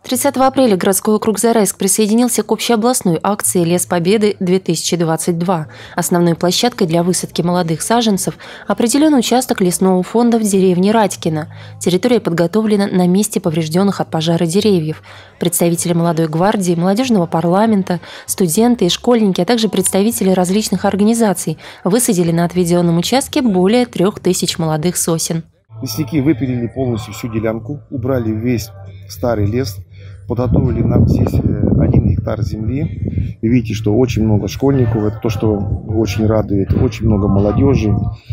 30 апреля городской округ Зарайск присоединился к общеобластной акции «Лес Победы-2022». Основной площадкой для высадки молодых саженцев определен участок лесного фонда в деревне Радькино. Территория подготовлена на месте поврежденных от пожара деревьев. Представители молодой гвардии, молодежного парламента, студенты и школьники, а также представители различных организаций высадили на отведенном участке более 3000 молодых сосен. Лесники выпилили полностью всю делянку, убрали весь старый лес, подготовили нам здесь 1 гектар земли. И видите, что очень много школьников, это то, что очень радует, очень много молодежи,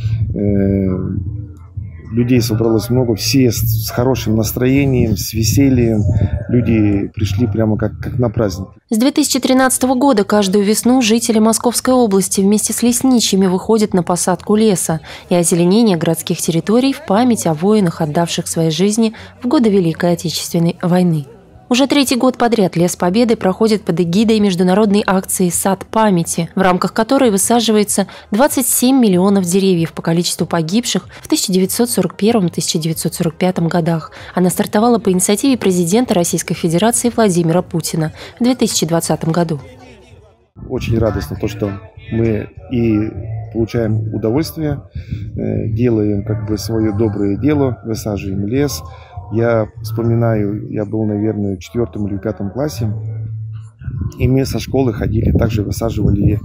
людей собралось много, все с хорошим настроением, с весельем, люди пришли прямо как на праздник. С 2013 года каждую весну жители Московской области вместе с лесничими выходят на посадку леса и озеленение городских территорий в память о воинах, отдавших свои жизни в годы Великой Отечественной войны. Уже 3-й год подряд Лес Победы проходит под эгидой международной акции «Сад памяти», в рамках которой высаживается 27 миллионов деревьев по количеству погибших в 1941-1945 годах. Она стартовала по инициативе президента Российской Федерации Владимира Путина в 2020 году. Очень радостно то, что мы и получаем удовольствие, делаем свое доброе дело, высаживаем лес. Я вспоминаю, я был, наверное, в 4 или 5 классе, и мы со школы ходили, также высаживали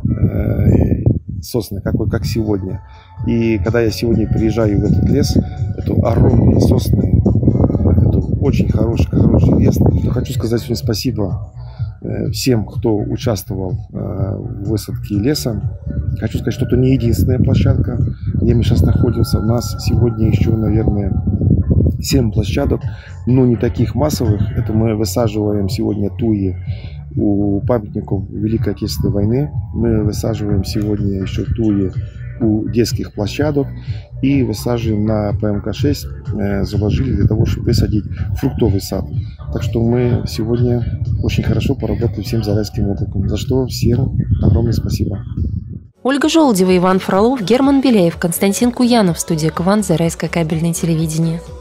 сосны, как сегодня. И когда я сегодня приезжаю в этот лес, это огромные сосны, это очень хороший лес. Я хочу сказать сегодня спасибо всем, кто участвовал в высадке леса. Хочу сказать, что это не единственная площадка, где мы сейчас находимся. У нас сегодня еще, наверное, 7 площадок, но не таких массовых. Это мы высаживаем сегодня туи у памятников Великой Отечественной войны. Мы высаживаем сегодня еще туи у детских площадок. И высаживаем на ПМК-6, заложили для того, чтобы высадить фруктовый сад. Так что мы сегодня очень хорошо поработали всем Зарайским округом, за что всем огромное спасибо. Ольга Желудева, Иван Фролов, Герман Беляев, Константин Куянов. Студия КВАН, Зарайское кабельное телевидение.